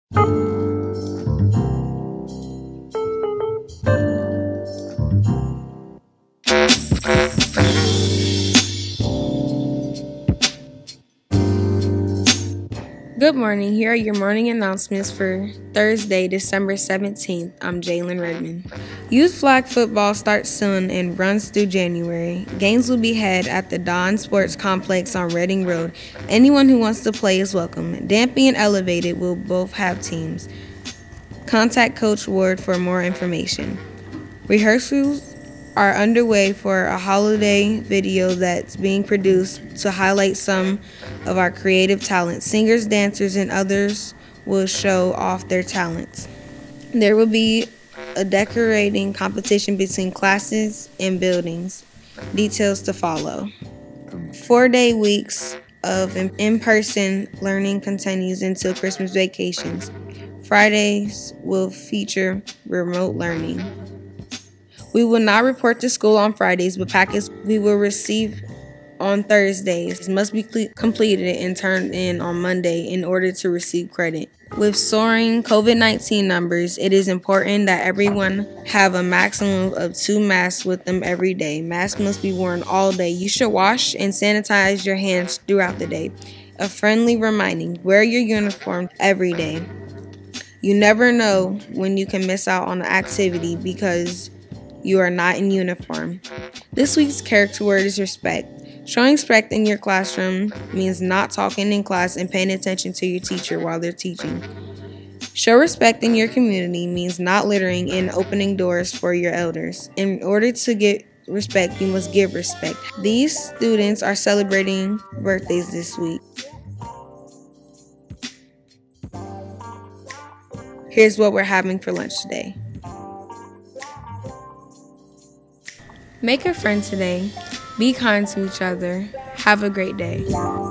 Good morning. Here are your morning announcements for Thursday, December 17th. I'm Jalen Redmond. Youth flag football starts soon and runs through January. Games will be held at the Dawn Sports Complex on Reading Road. Anyone who wants to play is welcome. Dampe and Elevated will both have teams. Contact Coach Ward for more information. Rehearsals are underway for a holiday video that's being produced to highlight some of our creative talents. Singers, dancers, and others will show off their talents. There will be a decorating competition between classes and buildings. Details to follow. 4-day weeks of in-person learning continues until Christmas vacations. Fridays will feature remote learning. We will not report to school on Fridays, but packets we will receive on Thursdays must be completed and turned in on Monday in order to receive credit. With soaring COVID-19 numbers, it is important that everyone have a maximum of 2 masks with them every day. Masks must be worn all day. You should wash and sanitize your hands throughout the day. A friendly reminding, wear your uniform every day. You never know when you can miss out on an activity because you are not in uniform. This week's character word is respect. Showing respect in your classroom means not talking in class and paying attention to your teacher while they're teaching. Show respect in your community means not littering and opening doors for your elders. In order to get respect, you must give respect. These students are celebrating birthdays this week. Here's what we're having for lunch today. Make a friend today. Be kind to each other. Have a great day.